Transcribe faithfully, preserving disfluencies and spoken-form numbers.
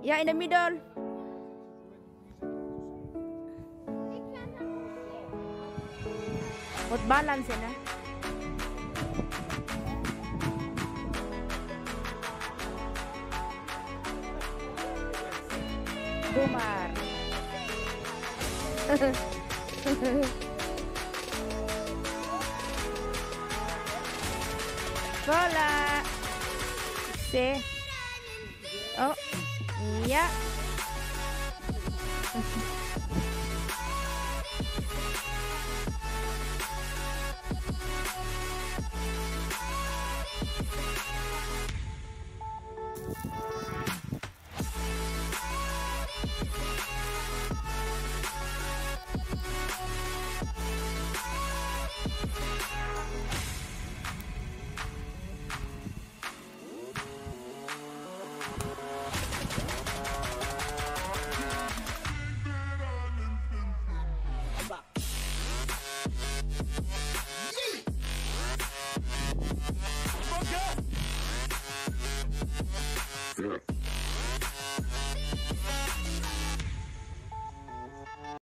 Yeah, in the middle. What balance yan, ah? Dumar. Bola. See. Oh. Yeah. Yeah.